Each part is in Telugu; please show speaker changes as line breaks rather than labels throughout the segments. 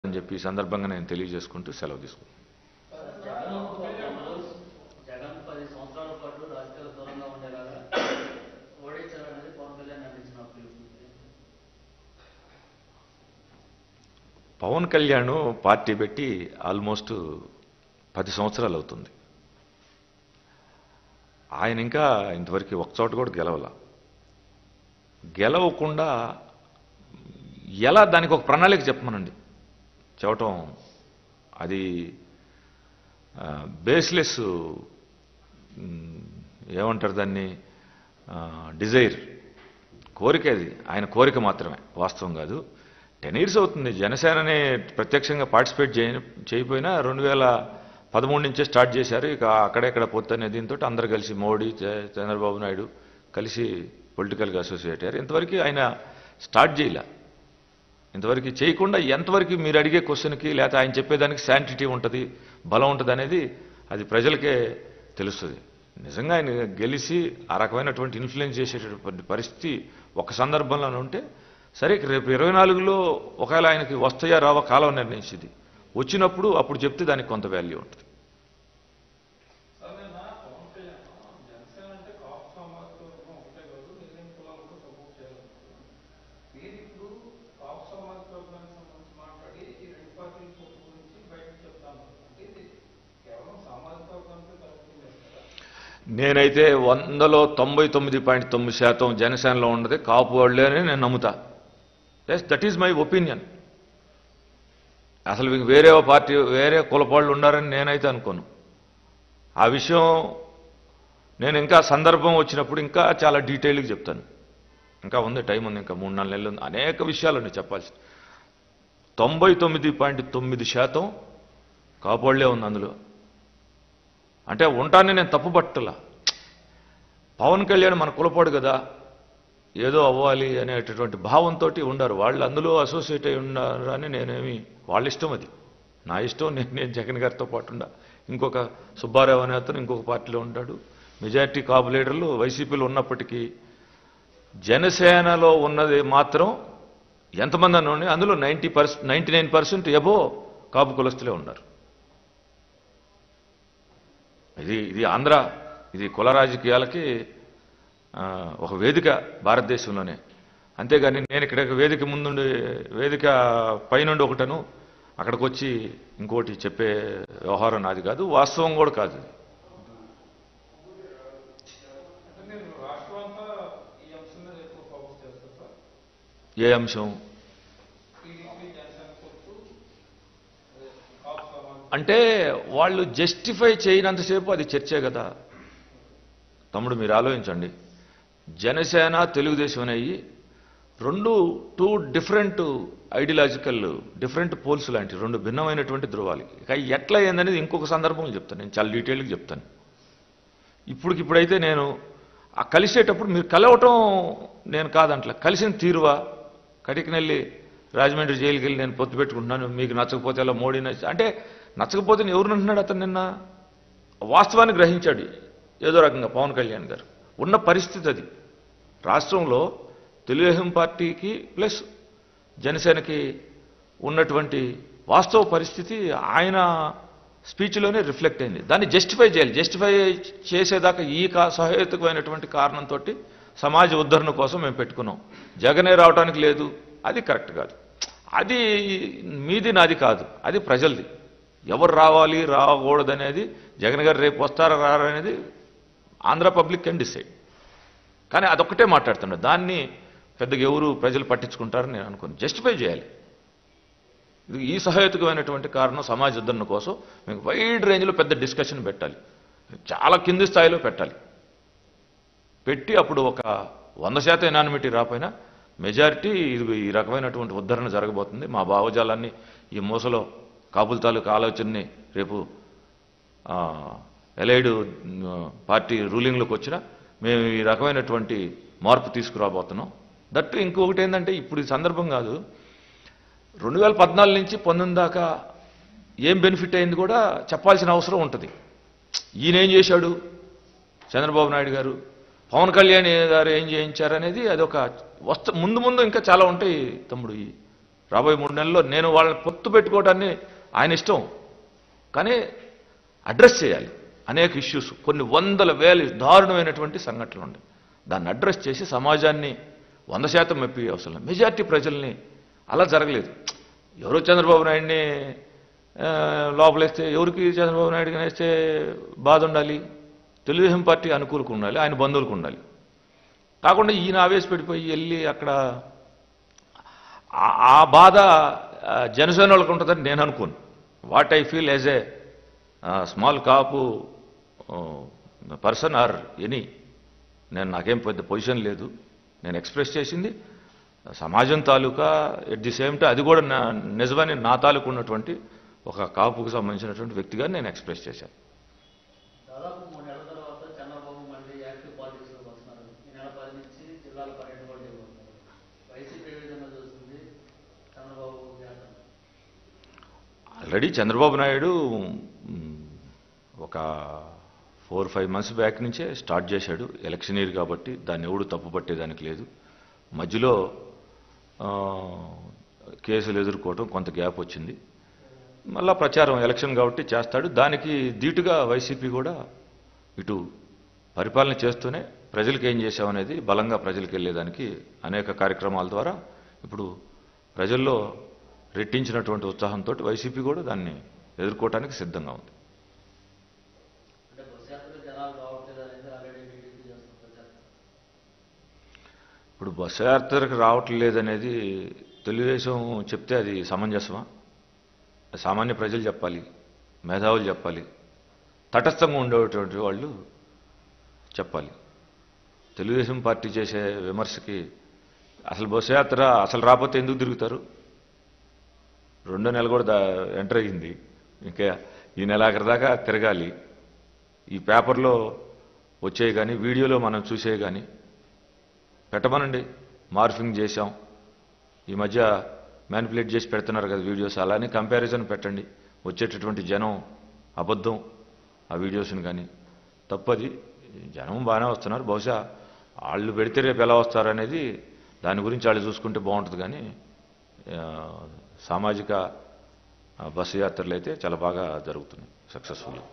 అని చెప్పి ఈ సందర్భంగా నేను తెలియజేసుకుంటూ సెలవు తీసుకుంటాను. పవన్ కళ్యాణ్ పార్టీ పెట్టి ఆల్మోస్ట్ 10 సంవత్సరాలు అవుతుంది. ఆయన ఇంకా ఇంతవరకు ఒకచోట కూడా గెలవకుండా ఎలా దానికి ఒక ప్రణాళిక చెప్పమనండి. చెప్పటం అది బేస్లెస్, ఏమంటారు దాన్ని, డిజైర్, కోరిక. అది ఆయన కోరిక మాత్రమే, వాస్తవం కాదు. 10 years అవుతుంది. జనసేనని ప్రత్యక్షంగా పార్టిసిపేట్ చేయకపోయినా 2013 నుంచే స్టార్ట్ చేశారు. ఇక అక్కడెక్కడ పొత్తనే దీంతో అందరు కలిసి మోడీ, చంద్రబాబు నాయుడు కలిసి పొలిటికల్గా అసోసియేట్ అయ్యారు. ఇంతవరకు ఆయన స్టార్ట్ చేయలే. ఇంతవరకు చేయకుండా ఎంతవరకు మీరు అడిగే క్వశ్చన్కి లేకపోతే ఆయన చెప్పేదానికి శాంటిటీ ఉంటుంది, బలం ఉంటుంది అనేది అది ప్రజలకే తెలుస్తుంది. నిజంగా ఆయన గెలిచి ఆ రకమైనటువంటి ఇన్ఫ్లుయెన్స్ చేసేటటువంటి పరిస్థితి ఒక సందర్భంలోనే ఉంటే సరే, రేపు 24లో ఒకవేళ ఆయనకి వస్తాయా రావా కాలం నిర్ణయించింది. వచ్చినప్పుడు అప్పుడు చెప్తే దానికి కొంత వాల్యూ ఉంటుంది. నేనైతే 100లో 99.9% జనసేనలో ఉన్నది కాపు వాళ్ళే అని నేను నమ్ముతా. Yes, that is my opinion. అసలు వేరే పార్టీ, వేరే కులపాళ్ళు ఉన్నారని నేనైతే అనుకోను. ఆ విషయం నేను ఇంకా సందర్భం వచ్చినప్పుడు ఇంకా చాలా డీటెయిల్గా చెప్తాను. ఇంకా ఉంది, టైం ఉంది, ఇంకా 3-4 నెలలు ఉంది. అనేక విషయాలు ఉన్నాయి చెప్పాల్సి. 99.9% కాపాడులే ఉంది అందులో. అంటే ఉంటానని నేను తప్పు పట్టలా. పవన్ కళ్యాణ్ మన కులపాడు కదా, ఏదో అవ్వాలి అనేటటువంటి భావంతో ఉండారు వాళ్ళు. అందులో అసోసియేట్ అయి ఉన్నారని నేనేమి, వాళ్ళ ఇష్టం, అది నా ఇష్టం. నేను జగన్ గారితో పాటు ఉండా. ఇంకొక సుబ్బారావు అనే అతను ఇంకొక పార్టీలో ఉంటాడు. మెజారిటీ కాపు లీడర్లు వైసీపీలో ఉన్నప్పటికీ జనసేనలో ఉన్నది మాత్రం ఎంతమంది అన్నీ అందులో 99% ఎబో కాపు కులస్తులే ఉన్నారు. ఇది ఆంధ్ర, ఇది కుల రాజకీయాలకి ఒక వేదిక భారతదేశంలోనే. అంతేగాని నేను ఇక్కడ వేదిక ముందుండి, వేదిక పైనుండి ఒకటను అక్కడికి వచ్చి ఇంకోటి చెప్పే వ్యవహారం నాది కాదు, వాస్తవం కూడా కాదు. ఏ అంశం అంటే వాళ్ళు జస్టిఫై చేయనంతసేపు అది చర్చే కదా తమ్ముడు. మీరు ఆలోచించండి, జనసేన తెలుగుదేశం అనేవి two different ideological, different poles లాంటి రెండు భిన్నమైనటువంటి ధృవాలు. ఇక ఎట్లా ఏందనేది ఇంకొక సందర్భంలో చెప్తాను, నేను చాలా డీటెయిల్గా చెప్తాను. ఇప్పుడైతే నేను ఆ కలిసేటప్పుడు మీరు కలవటం నేను కాదంట్లా, కలిసిన తీరువా, కటికినెళ్ళి రాజమండ్రి జైలుకి వెళ్ళి నేను పొత్తు పెట్టుకుంటున్నాను, మీకు నచ్చకపోతే అలా మోడీ అంటే నచ్చకపోతే ఎవరు అంటున్నాడు అతను? నిన్న వాస్తవాన్ని గ్రహించాడు ఏదో రకంగా పవన్ కళ్యాణ్ గారు. ఉన్న పరిస్థితి అది. రాష్ట్రంలో తెలుగుదేశం పార్టీకి ప్లస్ జనసేనకి ఉన్నటువంటి వాస్తవ పరిస్థితి ఆయన స్పీచ్లోనే రిఫ్లెక్ట్ అయింది. దాన్ని జస్టిఫై చేయాలి. జస్టిఫై చేసేదాకా ఈ సహేతుకమైనటువంటి కారణంతో సమాజ ఉద్ధరణ కోసం మేము పెట్టుకున్నాం. జగనే రావడానికి లేదు, అది కరెక్ట్ కాదు. అది మీది నాది కాదు, అది ప్రజలది. ఎవరు రావాలి రాకూడదు అనేది, జగన్ గారు రేపు వస్తారా రారా అనేది ఆంధ్ర పబ్లిక్ కెన్ డిసైడ్. కానీ అదొక్కటే మాట్లాడుతున్నారు, దాన్ని పెద్దగా ఎవరు ప్రజలు పట్టించుకుంటారని నేను అనుకుని. జస్టిఫై చేయాలి. ఈ సహేతుకమైనటువంటి కారణం సమాజ ఉద్ధరణ కోసం మీకు వైడ్ రేంజ్లో పెద్ద డిస్కషన్ పెట్టాలి, చాలా కింది స్థాయిలో పెట్టాలి. పెట్టి అప్పుడు ఒక 100% ఎనానిమిటీ రాపోయినా మెజారిటీ ఈ రకమైనటువంటి ఉద్ధరణ జరగబోతుంది. మా భావజాలాన్ని ఈ మూసలో కాపుల తాలూకు ఆలోచనని రేపు ఎలైడ్ పార్టీ రూలింగ్లోకి వచ్చినా మేము ఈ రకమైనటువంటి మార్పు తీసుకురాబోతున్నాం. దట్టు ఇంకొకటి ఏంటంటే, ఇప్పుడు ఈ సందర్భం కాదు, 2014 నుంచి 19 దాకా ఏం బెనిఫిట్ అయింది కూడా చెప్పాల్సిన అవసరం ఉంటుంది. ఈయన ఏం చేశాడు, చంద్రబాబు నాయుడు గారు, పవన్ కళ్యాణ్ గారు ఏం చేయించారనేది అది ఒక ముందు ఇంకా చాలా ఉంటాయి తమ్ముడు. ఈ రాబోయే 3 నెలల్లో నేను వాళ్ళని పొత్తు పెట్టుకోవడాన్ని ఆయన ఇష్టం, కానీ అడ్రస్ చేయాలి. అనేక ఇష్యూస్, కొన్ని వందల వేల దారుణమైనటువంటి సంఘటనలు ఉన్నాయి. దాన్ని అడ్రస్ చేసి సమాజాన్ని 100% మెప్పి అవసరం. మెజార్టీ ప్రజల్ని అలా జరగలేదు. ఎవరో చంద్రబాబు నాయుడిని లోపలేస్తే, ఎవరికి చంద్రబాబు నాయుడిని వేస్తే బాధ ఉండాలి? తెలుగుదేశం పార్టీ అనుకూలకు ఉండాలి, ఆయన బంధువులకు ఉండాలి. కాకుండా ఈయన ఆవేశపడిపోయి వెళ్ళి అక్కడ ఆ బాధ జనసేన వాళ్ళకు ఉంటుందని నేను అనుకోను. What I feel as a small Kapu person or any, నాకేం పెద్ద పొజిషన్ లేదు. నేను ఎక్స్ప్రెస్ చేసింది సమాజం తాలూకా, ఎట్ ది సేమ్ టైం అది కూడా నిజమని నా తాలూకు ఉన్నటువంటి ఒక కాపుకు సంబంధించినటువంటి వ్యక్తిగా నేను ఎక్స్ప్రెస్ చేశాను.
దాదాపు 3 నెలల తర్వాత చంద్రబాబు మళ్ళీ యాక్టివ్ పాలిటిక్స్లోకి వస్తున్నారు. ఈ నెల 10 నుంచి జిల్లాల పర్యటన కూడా చేయబోతున్నారు. వైసీపీ ఏ విధంగా చూస్తుంది చంద్రబాబు వ్యాఖ్యలు?
ఆల్రెడీ చంద్రబాబు నాయుడు ఒక 4-5 మంత్స్ బ్యాక్ నుంచే స్టార్ట్ చేశాడు. ఎలక్షన్ ఇయర్ కాబట్టి దాన్ని ఎవడు తప్పు పట్టేదానికి లేదు. మధ్యలో కేసులు ఎదుర్కోవటం కొంత గ్యాప్ వచ్చింది. మళ్ళా ప్రచారం ఎలక్షన్ కాబట్టి చేస్తాడు. దానికి ధీటుగా వైసీపీ కూడా ఇటు పరిపాలన చేస్తూనే ప్రజలకు ఏం చేశామనేది బలంగా ప్రజలకు వెళ్ళేదానికి అనేక కార్యక్రమాల ద్వారా ఇప్పుడు ప్రజల్లో రెట్టించినటువంటి ఉత్సాహంతో వైసీపీ కూడా దాన్ని ఎదుర్కోవటానికి సిద్ధంగా ఉంది. ఇప్పుడు బస్సు యాత్రకు రావట్లేదనేది తెలుగుదేశం చెప్తే అది సమంజసమా? సామాన్య ప్రజలు చెప్పాలి, మేధావులు చెప్పాలి, తటస్థంగా ఉండేటువంటి వాళ్ళు చెప్పాలి. తెలుగుదేశం పార్టీ చేసే విమర్శకి అసలు బస్సు యాత్ర అసలు రాకపోతే ఎందుకు తిరుగుతారు? 2 నెలలు కూడా ఎంటర్ అయ్యింది, ఇంకా ఈ నెలాఖరు దాకా తిరగాలి. ఈ పేపర్లో వచ్చేవి కానీ వీడియోలో మనం చూసే కానీ పెట్టమనండి. మార్ఫింగ్ చేశాం, ఈ మధ్య మ్యానిపులేట్ చేసి పెడుతున్నారు కదా వీడియోస్, అలానే కంపారిజన్ పెట్టండి. వచ్చేటటువంటి జనం అబద్ధం ఆ వీడియోస్ని, కానీ తప్పది. జనం బాగానే వస్తున్నారు, బహుశా వాళ్ళు పెడితే రేపు ఎలా వస్తారనేది దాని గురించి వాళ్ళు చూసుకుంటే బాగుంటుంది. కానీ సామాజిక బస్సు యాత్రలు అయితే చాలా బాగా జరుగుతున్నాయి, సక్సెస్ఫుల్.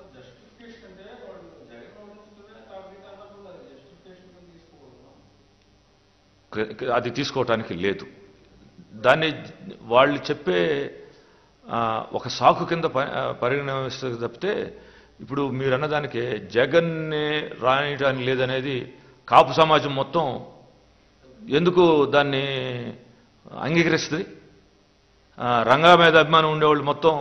అది తీసుకోవటానికి లేదు. దాన్ని వాళ్ళు చెప్పే ఒక సాకు కింద పరిగణిస్తుంది తప్పితే, ఇప్పుడు మీరు అన్నదానికి జగన్నే రానియటానికి లేదనేది కాపు సమాజం మొత్తం ఎందుకు దాన్ని అంగీకరిస్తుంది? రంగా మీద అభిమానం ఉండేవాళ్ళు మొత్తం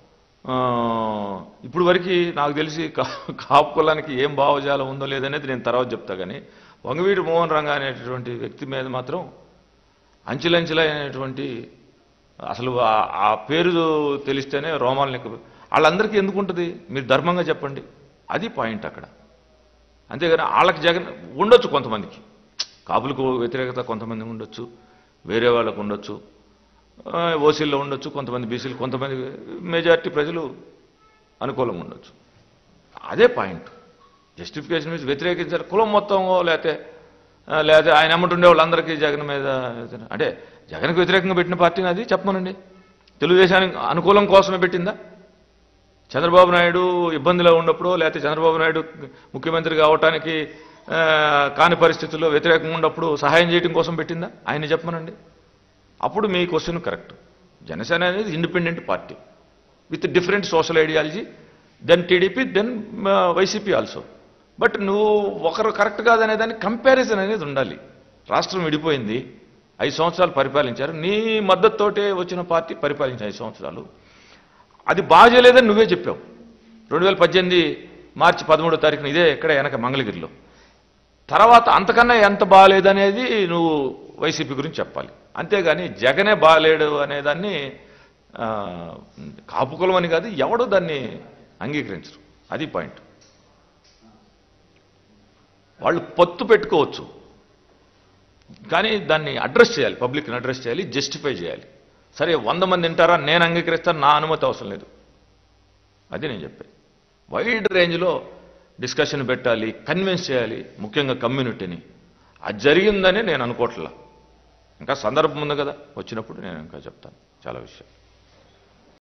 ఇప్పుడు వరకు నాకు తెలిసి కాపు కులానికి ఏం భావజాలం ఉందో లేదనేది నేను తర్వాత చెప్తా. కానీ వంగవీటి మోహన్ రంగా అనేటటువంటి వ్యక్తి మీద మాత్రం అంచెలంచెలైనటువంటి, అసలు ఆ పేరు తెలిస్తేనే రోమాలని వాళ్ళందరికీ ఎందుకు ఉంటుంది? మీరు ధర్మంగా చెప్పండి, అది పాయింట్ అక్కడ. అంతేగాని వాళ్ళకి జగన్ ఉండొచ్చు, కొంతమందికి కాపులకు వ్యతిరేకత కొంతమంది ఉండొచ్చు, వేరే వాళ్ళకు ఉండొచ్చు, ఓసీల్లో ఉండొచ్చు, కొంతమంది బీసీలు, కొంతమంది మెజారిటీ ప్రజలు అనుకూలంగా ఉండొచ్చు. అదే పాయింట్. జస్టిఫికేషన్ మీద వ్యతిరేకించారు కులం మొత్తం, లేకపోతే ఆయన అమ్ముతుండే వాళ్ళందరికీ జగన్ మీద, అంటే జగన్కి వ్యతిరేకంగా పెట్టిన పార్టీని అది చెప్పమనండి. తెలుగుదేశానికి అనుకూలం కోసమే పెట్టిందా? చంద్రబాబు నాయుడు ఇబ్బందిలో ఉన్నప్పుడు, లేకపోతే చంద్రబాబు నాయుడు ముఖ్యమంత్రి కావటానికి కాని పరిస్థితుల్లో వ్యతిరేకంగా ఉన్నప్పుడు సహాయం చేయడం కోసం పెట్టిందా? ఆయన చెప్పమనండి. అప్పుడు మీ క్వశ్చన్ కరెక్ట్. జనసేన అనేది independent party with different social ideology, then TDP, then YCP also. But నువ్వు ఒకరు కరెక్ట్ కాదనే దానికి కంపారిజన్ అనేది ఉండాలి. రాష్ట్రం విడిపోయింది, 5 సంవత్సరాలు పరిపాలించారు, నీ మద్దతుతోటే వచ్చిన పార్టీ పరిపాలించారు 5 సంవత్సరాలు. అది బాగా చేయలేదని నువ్వే చెప్పావు 2018 మార్చి 13వ తారీఖున, ఇదే ఇక్కడ వెనక మంగళగిరిలో. తర్వాత అంతకన్నా ఎంత బాగాలేదనేది నువ్వు వైసీపీ గురించి చెప్పాలి. అంతేగాని జగనే బాగాలేడు అనేదాన్ని కాపుకులం అని కాదు, ఎవడో దాన్ని అంగీకరించరు. అది పాయింట్. వాళ్ళు పొత్తు పెట్టుకోవచ్చు, కానీ దాన్ని అడ్రస్ చేయాలి, పబ్లిక్ని అడ్రస్ చేయాలి, జస్టిఫై చేయాలి. సరే 100 మంది వింటారా, నేను అంగీకరిస్తాను, నా అనుమతి అవసరం లేదు. అది నేను చెప్పేది. వైడ్ రేంజ్లో డిస్కషన్ పెట్టాలి, కన్విన్స్ చేయాలి, ముఖ్యంగా కమ్యూనిటీని. అది జరిగిందని నేను అనుకోవట్లా. ఇంకా సందర్భం ఉంది కదా, వచ్చినప్పుడు నేను ఇంకా చెప్తాను చాలా విషయం.